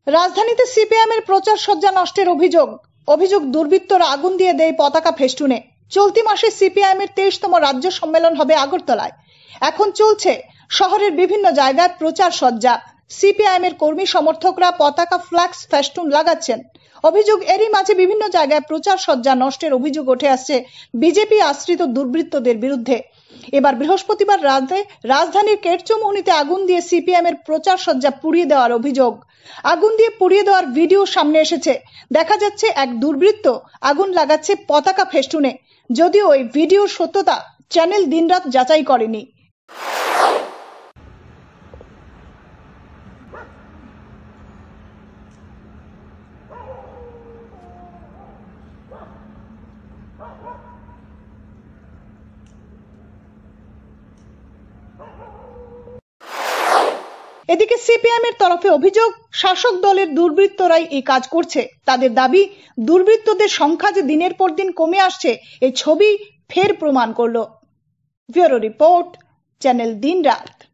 রাজধানীতে সিপিএম এর প্রচার সজ্জা নষ্টের অভিযোগ দুর্বৃত্তরা আগুন দিয়ে দেয় পতাকা ফেস্টুনে। চলতি মাসে সিপিএম এর 23তম রাজ্য সম্মেলন হবে আগরতলায়। এখন চলছে শহরের বিভিন্ন জায়গায় প্রচার সজ্জা। সিপিএম এর কর্মী সমর্থকরা পতাকা ফ্ল্যাক্স ফেস্টুন লাগাচ্ছেন। অভিযোগ, এরই মাঝে বিভিন্ন জায়গায় প্রচার সজ্জা নষ্টের অভিযোগ উঠে আসছে বিজেপি আশ্রিত দুর্বৃত্তদের বিরুদ্ধে। এবার বৃহস্পতিবার রাতে রাজধানীর কেরচৌমুহনীতে আগুন দিয়ে সিপিএম এর প্রচার সজ্জা পুড়িয়ে দেওয়ার অভিযোগ। আগুন দিয়ে পুড়িয়ে দেওয়ার ভিডিও সামনে এসেছে। দেখা যাচ্ছে এক দুর্বৃত্ত আগুন লাগাচ্ছে পতাকা ফেস্টুনে। যদিও এই ভিডিওর সত্যতা চ্যানেল দিনরাত যাচাই করেনি। এদিকে সিপিএম এর তরফে অভিযোগ, শাসক দলের দুর্বৃত্তরাই এই কাজ করছে। তাদের দাবি, দুর্বৃত্তদের সংখ্যা যে দিনের পর দিন কমে আসছে এই ছবি ফের প্রমাণ করলো। ব্যুরো রিপোর্ট, চ্যানেল দিনরাত।